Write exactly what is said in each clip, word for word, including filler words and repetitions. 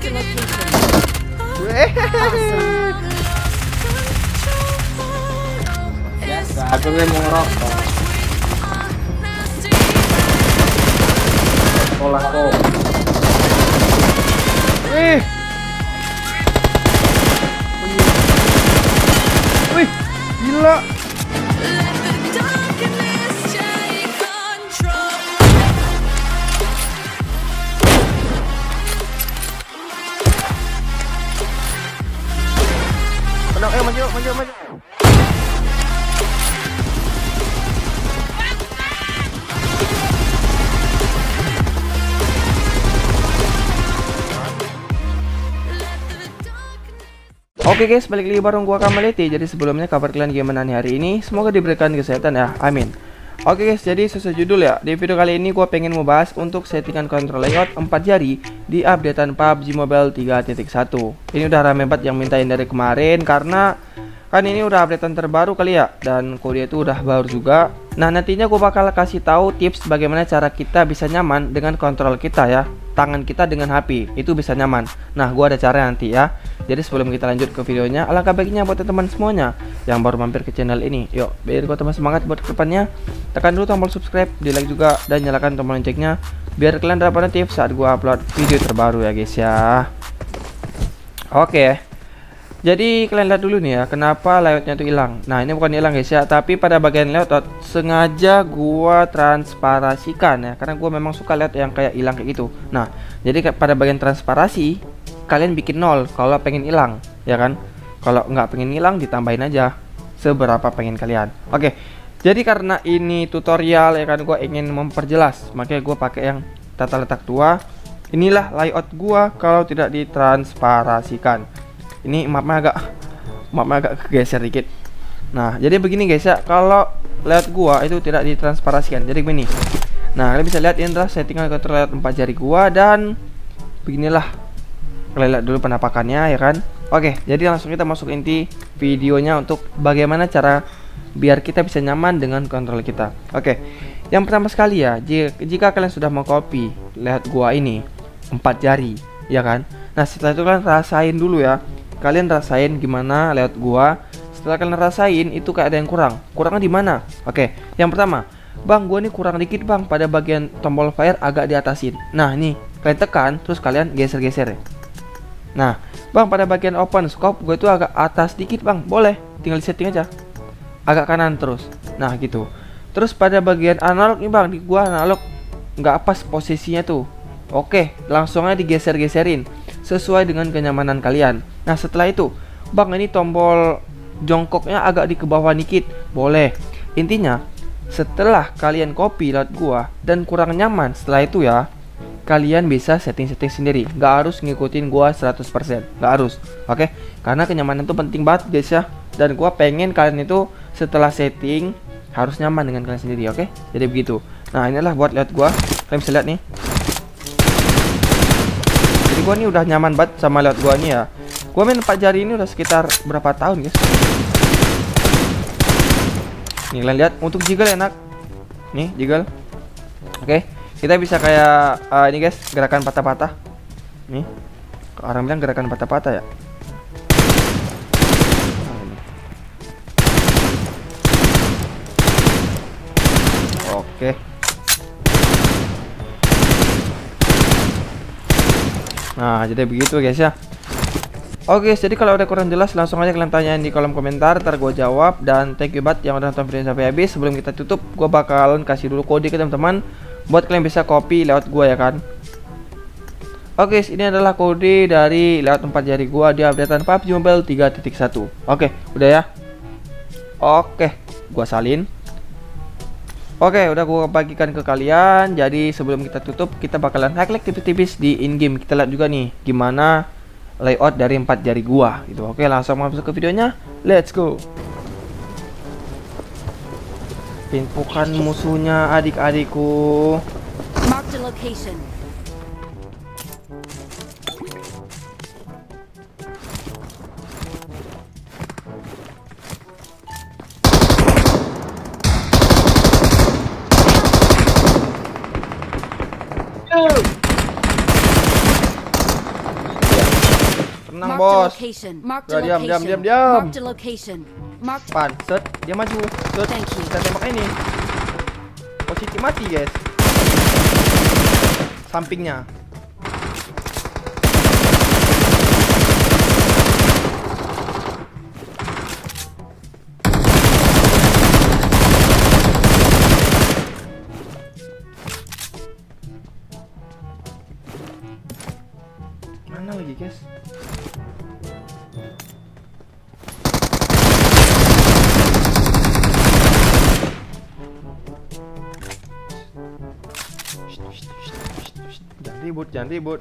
Marked a location. Aku mau ngerokok. Sekolah kok. Wih. Wih, gila. Menang, eh maju, maju, maju. Oke guys, balik lagi bareng gua Kamaleti. Jadi sebelumnya kabar kalian gimana nih hari ini? Semoga diberikan kesehatan ya, amin. Oke guys, jadi sesuai judul ya, di video kali ini gua pengen membahas untuk settingan kontrol layout empat jari di updatean P U B G Mobile tiga titik satu. Ini udah rame banget yang mintain dari kemarin, karena kan ini udah updatean terbaru kali ya, dan kode itu udah baru juga. Nah nantinya gue bakal kasih tahu tips bagaimana cara kita bisa nyaman dengan kontrol kita ya, tangan kita dengan H P itu bisa nyaman. Nah gue ada cara nanti ya. Jadi sebelum kita lanjut ke videonya, alangkah baiknya buat teman-teman semuanya yang baru mampir ke channel ini, yuk biar gue tambah semangat buat kedepannya, tekan dulu tombol subscribe, di like juga, dan nyalakan tombol loncengnya biar kalian dapat notif saat gue upload video terbaru ya guys ya. Oke, jadi kalian lihat dulu nih ya, kenapa layoutnya tuh hilang. Nah ini bukan hilang guys ya, tapi pada bagian layout sengaja gua transparasikan ya, karena gua memang suka lihat yang kayak hilang kayak gitu. Nah jadi pada bagian transparasi kalian bikin nol kalau pengen hilang ya kan. Kalau nggak pengen hilang ditambahin aja seberapa pengen kalian. Oke, jadi karena ini tutorial ya kan, gua ingin memperjelas, makanya gua pakai yang tata letak tua. Inilah layout gua kalau tidak ditransparasikan. Ini mapnya agak mapnya agak kegeser dikit. Nah jadi begini guys ya, kalau layout gua itu tidak ditransparasikan, jadi begini. Nah kalian bisa lihat ini adalah settingan kontrol layout empat jari gua, dan beginilah. Kalian lihat dulu penampakannya ya kan. Oke, jadi langsung kita masuk inti videonya untuk bagaimana cara biar kita bisa nyaman dengan kontrol kita. Oke, yang pertama sekali ya, jika kalian sudah mau copy layout gua ini empat jari ya kan. Nah setelah itu kalian rasain dulu ya, kalian rasain gimana layout gua. Setelah kalian rasain itu kayak ada yang kurang. Kurangnya di mana? Oke, yang pertama, bang gua nih kurang dikit bang pada bagian tombol fire agak diatasin. Nah nih kalian tekan terus kalian geser-geser ya. Nah bang pada bagian open scope gue itu agak atas dikit bang, boleh tinggal di setting aja agak kanan terus. Nah gitu. Terus pada bagian analog nih bang, di gua analog nggak pas posisinya tuh. Oke, langsung aja digeser-geserin sesuai dengan kenyamanan kalian. Nah setelah itu bang ini tombol jongkoknya agak di ke bawah dikit, boleh. Intinya setelah kalian copy layout gua dan kurang nyaman, setelah itu ya kalian bisa setting-setting sendiri, nggak harus ngikutin gua seratus persen, nggak harus. Oke, karena kenyamanan itu penting banget guys ya, dan gua pengen kalian itu setelah setting harus nyaman dengan kalian sendiri. Oke, jadi begitu. Nah inilah buat layout gua, kalian bisa lihat nih. Jadi gua nih udah nyaman banget sama layout gua nih ya. Gua main empat jari ini udah sekitar berapa tahun guys. Nih kalian lihat, untuk jiggle enak. Nih jiggle. Oke, kita bisa kayak uh, ini guys, gerakan patah-patah. Nih, orang bilang gerakan patah-patah ya. Oke. Nah jadi begitu guys ya. Oke guys, jadi kalau udah kurang jelas langsung aja kalian tanyain di kolom komentar, ntar gue jawab. Dan thank you banget yang udah nonton video sampai habis. Sebelum kita tutup, gue bakalan kasih dulu kode ke teman-teman buat kalian bisa copy layout gue ya kan. Oke guys, ini adalah kode dari layout empat jari gue di updatean P U B G Mobile tiga titik satu. Oke, udah ya. Oke, gue salin. Oke, udah gue bagikan ke kalian. Jadi sebelum kita tutup, kita bakalan hack-hack tipis-tipis di in-game. Kita lihat juga nih gimana layout dari empat jari gua gitu. Oke, langsung masuk ke videonya. Let's go. Tumpukan musuhnya adik-adikku. Marked a location. Tenang Marked a bos. location. Marked a Udah, diam, diam, location. diam, diam. Marked a location. Marked. Pan, set, dia maju. Set, Thank you. kita tembak ini. Posisi mati guys. Sampingnya. Mana lagi guys? Jangan ribut, jangan ribut.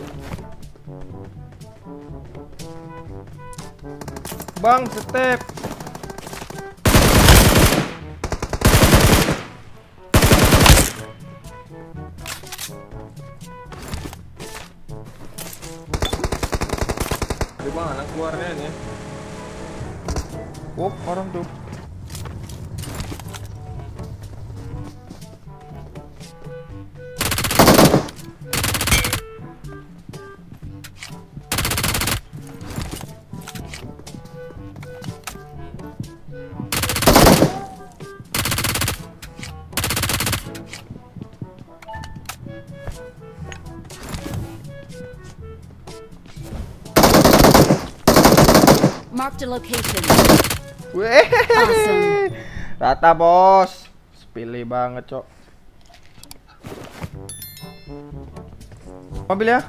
Bang, step. Di mana keluarnya nih? Oh, orang tuh. Marked a location. Weh, Awesome. rata bos. Sepele banget cok. Mobil ya.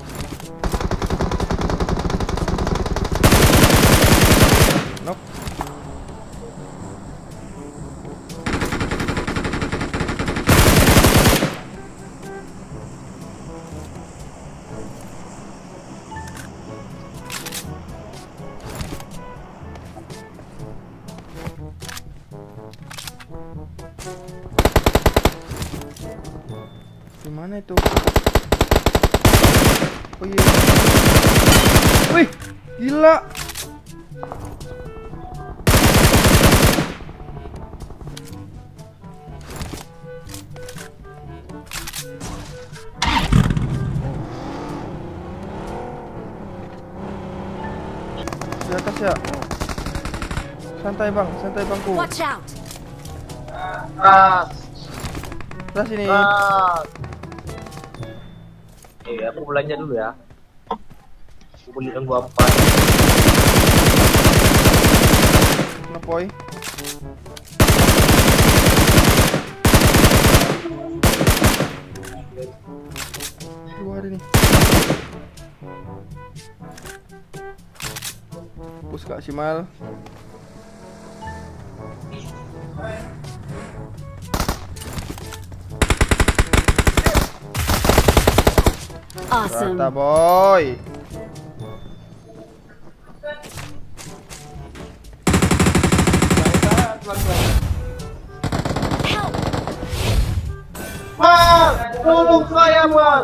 Nok. Gimana itu? Oh iya. Wih, gila. Di atas ya. Santai bang, santai bangku. Watch out. Ah, Sebelah sini. ah. Oke, aku belanja dulu ya. Aku beli yang gua apa? Ngepoy. Luar ini. Pus Kak Simal. Awesome. Rata boy. Help. Mal, tolong saya mal.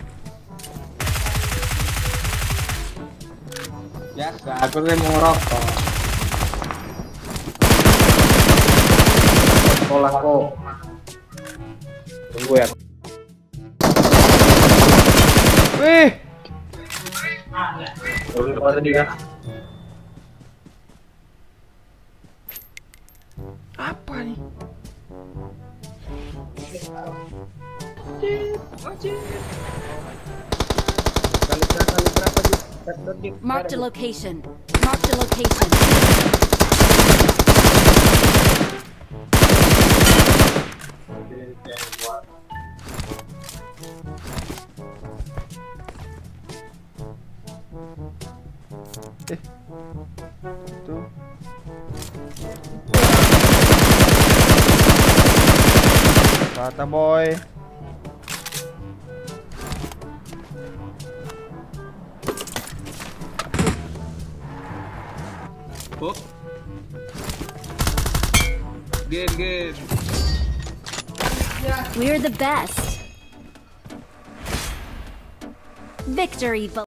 Biasa, aku lagi mau ngerokok. Sekolah kok. Tunggu ya. Wih, Turun ke tadi kan? apa nih? Kali kali berapa di? Marked a location. Marked a location. Eh, tuh. Rata boy. Oh. Game game. We're the best. Victory, but